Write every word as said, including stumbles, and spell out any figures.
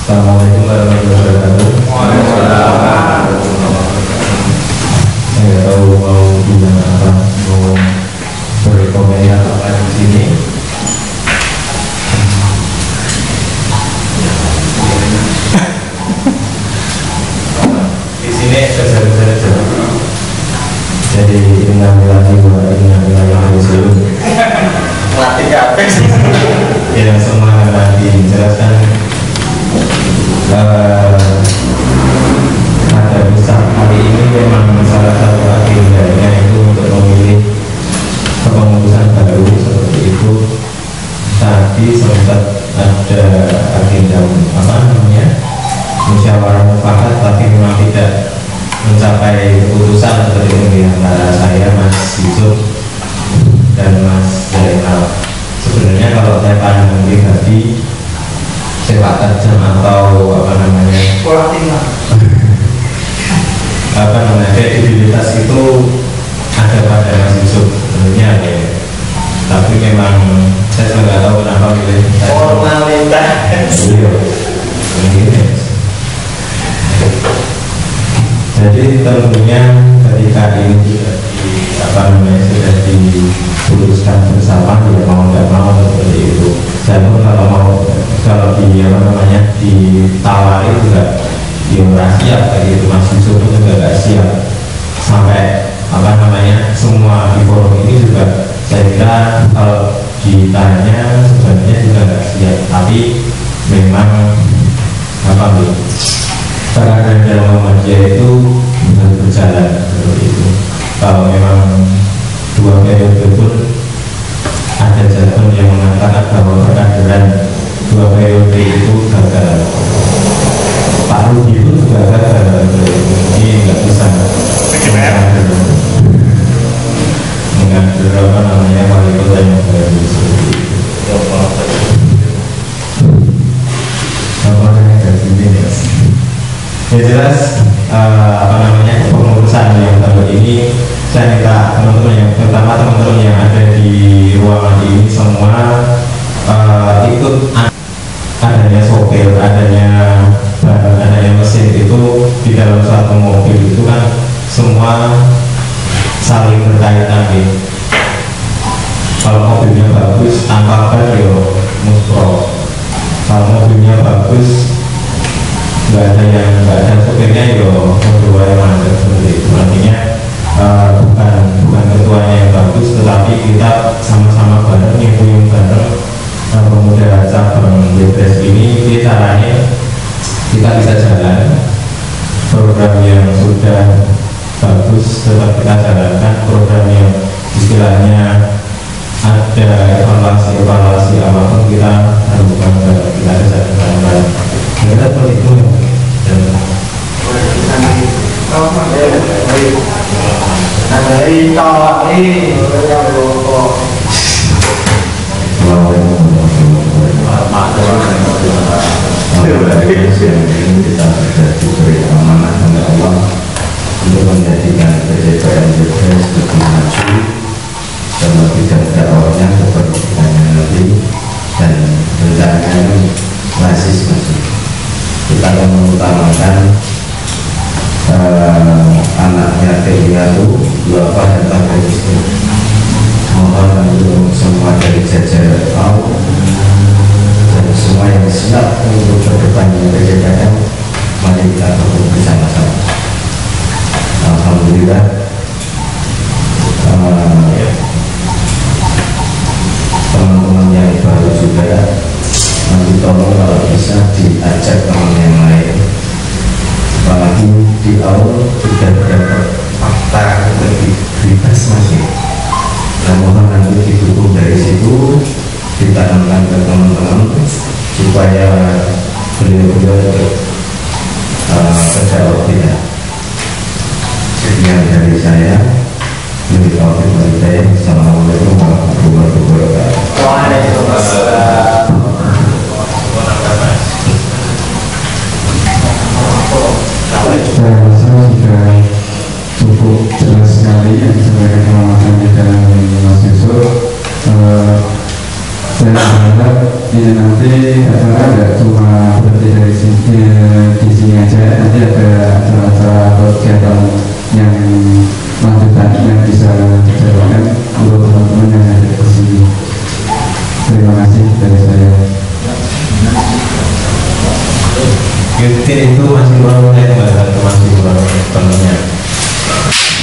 Assalamualaikum warahmatullahi wabarakatuh. Waalaikumsalam. Saya nggak tahu mau bilang apa, mau berkomentar apa di sini. Di sini besar-besar aja. Jadi inna-lillahi wa inna ilaihi raji'un. Mati kabeh. Ya semua nanti jelaskan. Uh, ada besar hari ini memang salah satu agendanya itu untuk memilih kepengurusan baru seperti itu. Tadi sempat ada agenda apa namanya musyawarah mufakat, tapi memang tidak mencapai keputusan seperti itu di antara saya, Mas Yusuf dan Mas Zainal. Sebenarnya kalau saya pandang pribadi, sepak terjang atau apa namanya Sekolah tinggal apa namanya kredibilitas itu ada pada Mas Yusuf sebenarnya ya. Tapi memang saya juga nggak tahu kenapa milih formalitas. Iya, begini. Jadi tentunya ketika ini sudah di apa namanya sudah diputuskan bersama, ya mau nggak mau seperti itu. Dan kalau mau kalau di apa namanya ditawari juga dia nggak siap kayak gitu. Mas Yusuf pun juga nggak siap sampai apa namanya semua di forum ini juga saya kira kalau ditanya sebenarnya juga nggak siap, tapi memang apa nih peran dalam Muhammadiyah itu harus berjalan seperti itu. Kalau memang dua periode pun ada jawaban yang mengatakan bahwa perkaderan dua periode itu gagal. Pak Rudi itu juga gagal, jadi nggak bisa mengader mengader apa namanya wali kota yang baru seperti itu. Contohnya dari sini ya. Ya jelas uh, apa namanya pengurusan yang baru ini saya minta teman-teman yang pertama teman-teman yang ada di ruangan ini semua uh, ikut adanya sopir, adanya bahan, adanya mesin itu di dalam suatu mobil itu kan semua saling berkaitan nih. Kalau mobilnya bagus tanpa ban ya muspro, kalau mobilnya bagus nggak ada yang nggak ada sopirnya ya kedua yang mandek seperti itu. Artinya uh, bukan bukan ketuanya yang bagus, tetapi kita sama-sama bareng nyambung bareng uh, pemuda cabang Ypres ini. Ini caranya kita bisa jalan program yang sudah bagus tetap kita jalankan, program yang istilahnya ada evaluasi-evaluasi apapun kita lakukan, kita bisa jalankan. Kita seperti itu dan dari tolak ini kita sudah diberi amanah oleh Allah untuk menjadikan P J P M Ypres lebih maju dan lebih dakwahnya seperti nanti, dan rencananya masih maju. Kita akan mengutamakan uh, anaknya Telia itu dua apa dan pakai itu. Mohon untuk semua dari jajaran tahu dan semua yang siap untuk berdepannya P J P M, mari kita berkumpul bersama-sama. Alhamdulillah. Uh, teman-teman yang baru juga nanti tolong kalau bisa diajak teman yang lain, apalagi di awal sudah dapat fakta integritas masih. Nah, mohon nanti didukung dari situ, ditanamkan ke teman-teman supaya beliau-beliau uh, terjawab tidak. Sekian dari saya. Assalamualaikum warahmatullahi wabarakatuh. Waalaikumsalam. Saya rasa sudah cukup jelas sekali yang disampaikan pengamatan kita dari Mas Yusuf. Saya berharap ini nanti acara ada nggak cuma berarti dari sini di sini aja, nanti ada acara-acara atau kegiatan yang lanjutan yang bisa dijalankan untuk teman-teman yang ada di sini. Terima kasih dari saya. Yutin itu masih kurang menit, masih kurang sepenuhnya.